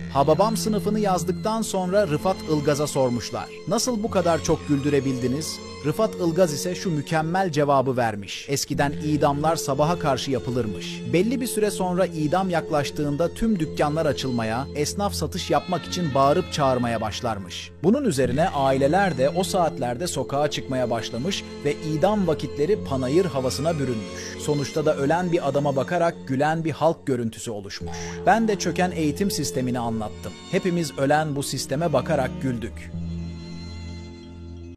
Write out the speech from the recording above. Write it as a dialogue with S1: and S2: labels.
S1: Hababam sınıfını yazdıktan sonra Rıfat Ilgaz'a sormuşlar. Nasıl bu kadar çok güldürebildiniz? Rıfat Ilgaz ise şu mükemmel cevabı vermiş. Eskiden idamlar sabaha karşı yapılırmış. Belli bir süre sonra idam yaklaştığında tüm dükkanlar açılmaya, esnaf satış yapmak için bağırıp çağırmaya başlarmış. Bunun üzerine aileler de o saatlerde sokağa çıkmaya başlamış ve idam vakitleri panayır havasına bürünmüş. Sonuçta da ölen bir adama bakarak gülen bir halk görüntüsü oluşmuş. Ben de çöken eğitim sistemini anlattım. Hepimiz ölen bu sisteme bakarak güldük.